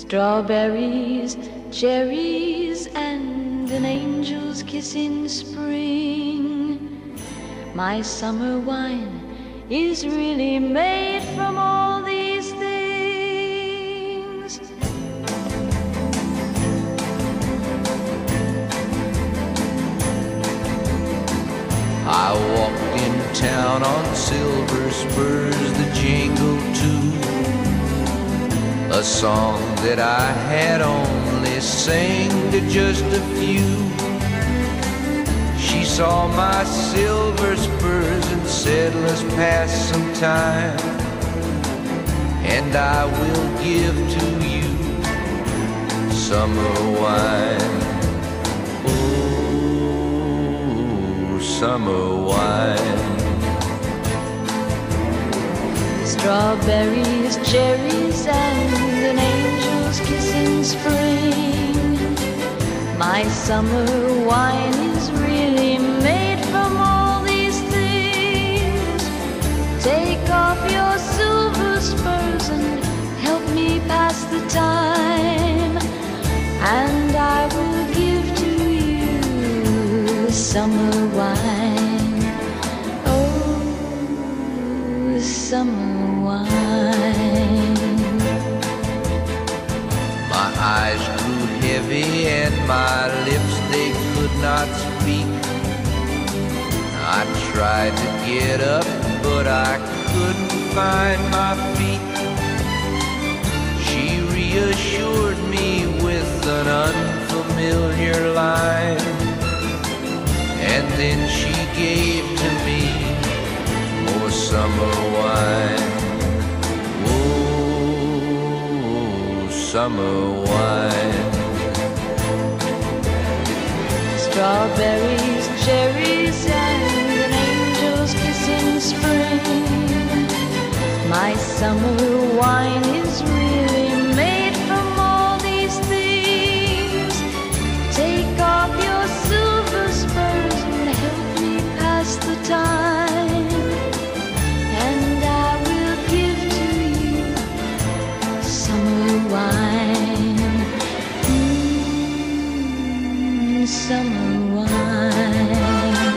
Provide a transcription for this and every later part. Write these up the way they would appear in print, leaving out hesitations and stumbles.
Strawberries, cherries, and an angel's kiss in spring. My summer wine is really made from all these things. I walked in town on silver spurs that jingle too, a song that I had only sang to just a few. She saw my silver spurs and said, let's pass some time, and I will give to you summer wine. Oh, summer wine. Strawberries, cherries, and an angel's kiss in spring. My summer wine is really made from all these things. Take off your silver spurs and help me pass the time, and I will give to you summer wine. Oh, summer wine. My eyes grew heavy and my lips, they could not speak. I tried to get up, but I couldn't find my feet. She reassured me with an unfamiliar line, and then she gave to me more summer wine. Oh, summer wine. Strawberries, cherries, and an angel's kiss in spring. My summer wine is really made from all these things. Take off your silver spurs and help me pass the time, and I will give to you summer wine. Summer wine.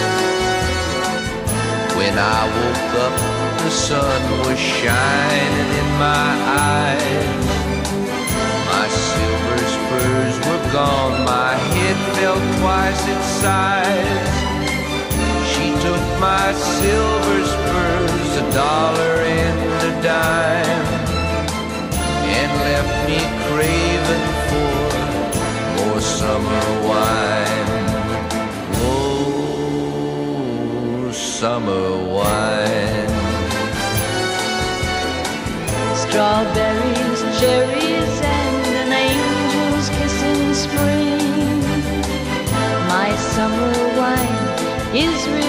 When I woke up, the sun was shining in my eyes. My silver spurs were gone, my head felt twice its size. She took my silver spurs, $1 and a dime, and left me craving for more summer wine. Oh, summer wine. Strawberries, cherries, and an angel's kiss in spring. My summer wine is